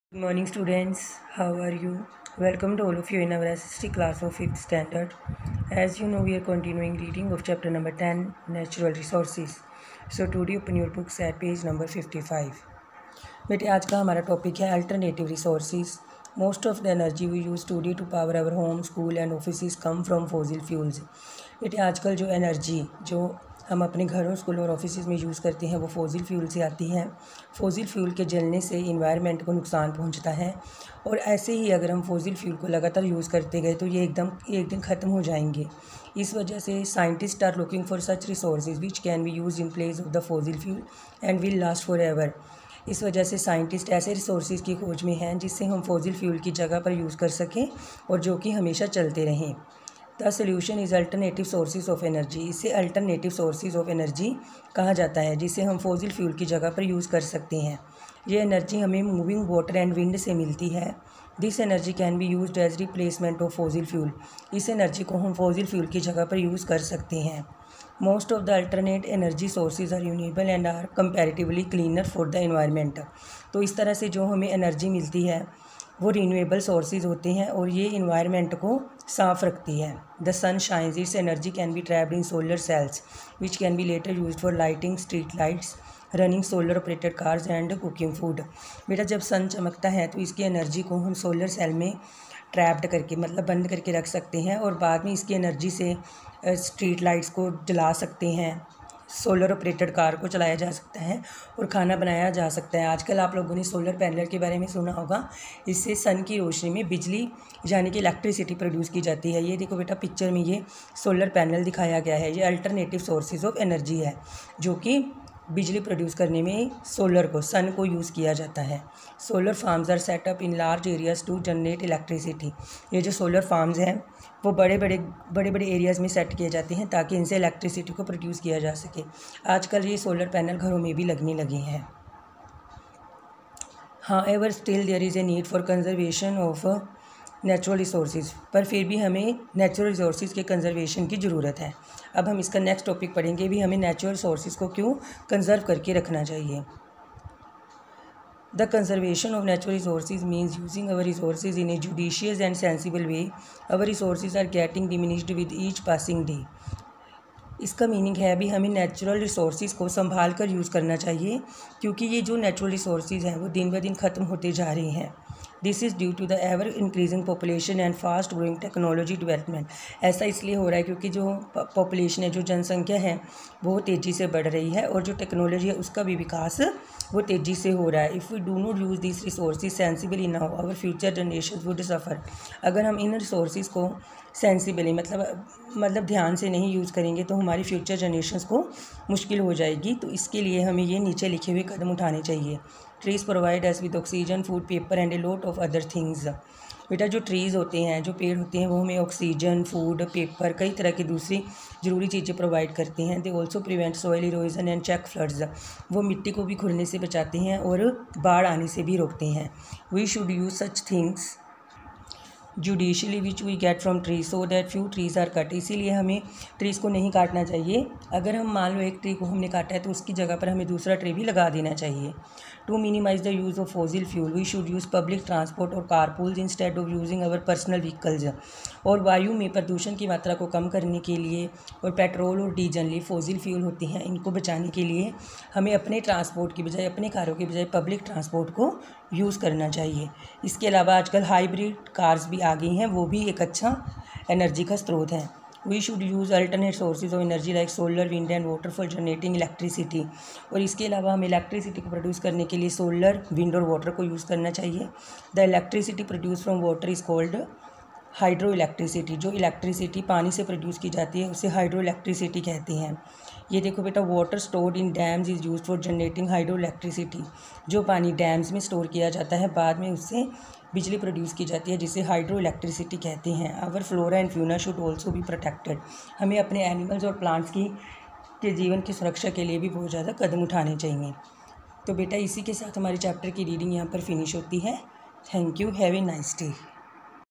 Good morning students, how are you? Welcome to all of you in our SST class of 5th standard. As you know, we are continuing reading of chapter number 10, Natural Resources. So today open your books at page number 55. बेटे आज का हमारा topic है alternative resources. Most of the energy we use today to power our home, school and office come from fossil fuels. बेटे आजकल जो energy जो हम अपने घरों, स्कूलों और ऑफिस में यूज़ करते हैं वो फॉसिल फ्यूल से आती है. फॉसिल फ्यूल के जलने से इन्वायरमेंट को नुकसान पहुंचता है और ऐसे ही अगर हम फॉसिल फ्यूल को लगातार यूज़ करते गए तो ये एक दिन ख़त्म हो जाएंगे. इस वजह से scientist are looking for such resources which can be use in place of the fossil fuel and will last forever. इस वजह से साइंटिस्ट ऐसे रिसोर्सेज की खोज में हैं जिससे हम फॉसिल फ्यूल की जगह पर यूज़ कर सकें और जो कि हमेशा चलते रहें. The solution is alternative sources of energy. इसे अल्टरनेटिव सोर्सेज ऑफ एनर्जी कहा जाता है जिसे हम फॉसिल फ्यूल की जगह पर यूज़ कर सकते हैं. ये एनर्जी हमें मूविंग वाटर एंड विंड से मिलती है. This energy can be used as replacement of fossil fuel. इस एनर्जी को हम फॉसिल फ्यूल की जगह पर यूज़ कर सकते हैं. Most of the alternate energy sources are renewable and are comparatively cleaner for the environment. तो इस तरह से जो हमें एनर्जी मिलती है वो रिन्यूएबल सोर्सेज होते हैं और ये इन्वायरमेंट को साफ़ रखती है. The sun shines. Its energy can be trapped in solar cells which can be later used for lighting street lights, running solar operated cars and cooking food. बेटा जब सन चमकता है तो इसकी एनर्जी को हम सोलर सेल में ट्रैप्ड करके मतलब बंद करके रख सकते हैं और बाद में इसकी एनर्जी से स्ट्रीट लाइट्स को जला सकते हैं, सोलर ऑपरेटेड कार को चलाया जा सकता है और खाना बनाया जा सकता है. आजकल आप लोगों ने सोलर पैनल के बारे में सुना होगा. इससे सन की रोशनी में बिजली यानी कि इलेक्ट्रिसिटी प्रोड्यूस की जाती है. ये देखो बेटा पिक्चर में ये सोलर पैनल दिखाया गया है. ये अल्टरनेटिव सोर्सेज ऑफ एनर्जी है जो कि बिजली प्रोड्यूस करने में सोलर को, सन को यूज़ किया जाता है. Solar farms are set up in large areas to generate electricity. ये जो सोलर फार्म्स हैं वो बड़े बड़े एरियाज़ में सेट किए जाते हैं ताकि इनसे इलेक्ट्रिसिटी को प्रोड्यूस किया जा सके. आजकल ये सोलर पैनल घरों में भी लगने लगे हैं. However still there is a need for conservation of natural resources. पर फिर भी हमें नेचुरल रिसोर्सेज के कंजर्वेशन की ज़रूरत है. अब हम इसका नेक्स्ट टॉपिक पढ़ेंगे भी हमें नेचुरल रिसोर्सेज को क्यों कंजर्व करके रखना चाहिए. The conservation of natural resources means using our resources in a judicious and sensible way. Our resources are getting diminished with each passing day. इसका मीनिंग है भी हमें नेचुरल रिसोर्सेज को संभाल कर यूज़ करना चाहिए क्योंकि ये जो नेचुरल रिसोर्सेज हैं वो दिन ब दिन ख़त्म होते जा रहे हैं. This is due to the ever increasing population and fast growing technology development. ऐसा इसलिए हो रहा है क्योंकि जो पॉपुलेशन है, जो जनसंख्या है वो तेज़ी से बढ़ रही है और जो टेक्नोलॉजी है उसका भी विकास वो तेज़ी से हो रहा है. If we do not use this resources sensibly now our future generation would suffer. अगर हम इन रिसोर्सेज को सेंसिबली मतलब ध्यान से नहीं यूज़ करेंगे तो हमारी फ्यूचर जनरेशन्स को मुश्किल हो जाएगी. तो इसके लिए हमें ये नीचे लिखे हुए कदम उठाने चाहिए. Trees provide us with oxygen, food, paper and a lot of other things. बेटा जो ट्रीज़ होते हैं, जो पेड़ होते हैं वो हमें ऑक्सीजन, फूड, पेपर, कई तरह की दूसरी ज़रूरी चीज़ें प्रोवाइड करते हैं. They also prevent soil erosion and check floods. वो मिट्टी को भी खुरने से बचाते हैं और बाढ़ आने से भी रोकते हैं. We should use such things judicially which we get from tree so that few trees are cut. इसीलिए हमें ट्रीज़ को नहीं काटना चाहिए. अगर हम मान लो एक ट्री को हमने काटा है तो उसकी जगह पर हमें दूसरा ट्री भी लगा देना चाहिए. To minimize the use of fossil fuel we should use public transport और carpools instead of using our personal vehicles. और वायु में प्रदूषण की मात्रा को कम करने के लिए और पेट्रोल और डीजल ये फॉसिल फ्यूल होते हैं, इनको बचाने के लिए हमें अपने ट्रांसपोर्ट की बजाय, अपने कारों की बजाय पब्लिक ट्रांसपोर्ट को यूज़ करना चाहिए. इसके अलावा आजकल हाइब्रिड कार्स भी आ गई हैं, वो भी एक अच्छा एनर्जी का स्रोत है. We should use alternate sources of energy like solar, wind and water for generating electricity. और इसके अलावा हमें इलेक्ट्रिसिटी को प्रोड्यूस करने के लिए सोलर, विंड और वाटर को यूज़ करना चाहिए. The electricity produce from water is called hydro electricity. जो इलेक्ट्रिसिटी पानी से प्रोड्यूस की जाती है उसे हाइड्रो इलेक्ट्रिसिटी कहते हैं. ये देखो बेटा water stored in dams is used for generating hydro electricity. जो पानी डैम्स में स्टोर किया जाता है बाद में उससे बिजली प्रोड्यूस की जाती है जिसे हाइड्रो इलेक्ट्रिसिटी कहते हैं. Our flora and fauna should also be protected. हमें अपने एनिमल्स और प्लांट्स के जीवन की सुरक्षा के लिए भी बहुत ज़्यादा कदम उठाने चाहिए. तो बेटा इसी के साथ हमारे चैप्टर की रीडिंग यहाँ पर फिनिश होती है. Thank you. Have a nice day.